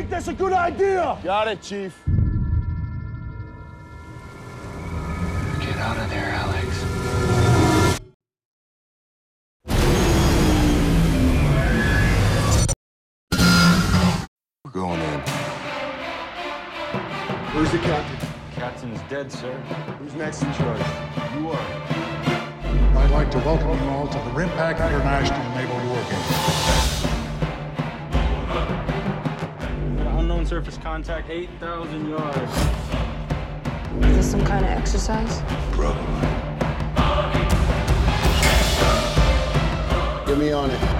think that's a good idea. Got it, Chief. Get out of there, Alex. We're going in. Who's the captain? Captain's dead, sir. Who's next in charge? You are. I'd like to welcome you all to the RIMPAC International Naval War Game. Unknown surface contact, 8,000 yards. Is this some kind of exercise? Probably. Get me on it.